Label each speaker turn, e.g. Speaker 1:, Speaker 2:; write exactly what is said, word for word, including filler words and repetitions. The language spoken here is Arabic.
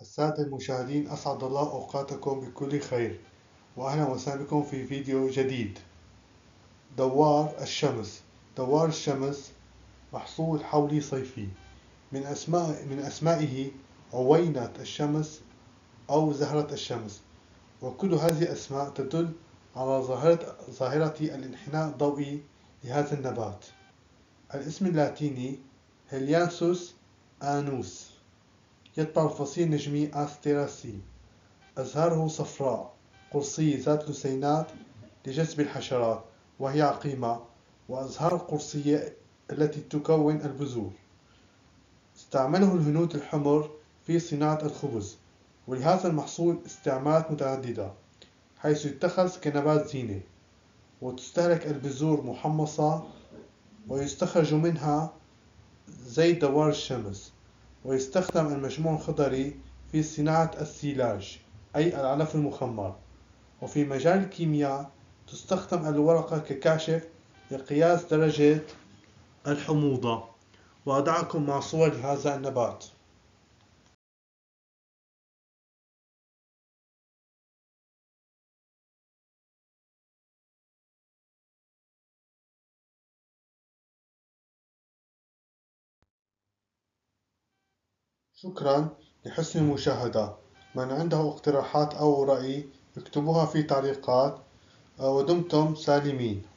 Speaker 1: السادة المشاهدين، أسعد الله أوقاتكم بكل خير، وأهلا وسهلا بكم في فيديو جديد. دوار الشمس. دوار الشمس محصول حولي صيفي، من أسماء من أسمائه عوينة الشمس أو زهرة الشمس، وكل هذه الأسماء تدل على ظاهرة ظاهرة الانحناء الضوئي لهذا النبات. الاسم اللاتيني هيليانثوس آنوس، يتبع الفصيل النجمي أستيراسي. أزهاره صفراء قرصية ذات لسينات لجذب الحشرات وهي عقيمة، وأزهار قرصية التي تكون البذور. استعمله الهنود الحمر في صناعة الخبز، ولهذا المحصول استعمالات متعددة، حيث يتخذ كنبات زينة، وتستهلك البذور محمصة، ويستخرج منها زيت دوار الشمس، ويستخدم المجموع الخضري في صناعة السيلاج أي العلف المخمر. وفي مجال الكيمياء تستخدم الورقة ككاشف لقياس درجة الحموضة. وأضعكم مع صور هذا النبات. شكرا لحسن المشاهدة. من عنده اقتراحات أو رأي يكتبوها في تعليقات، ودمتم سالمين.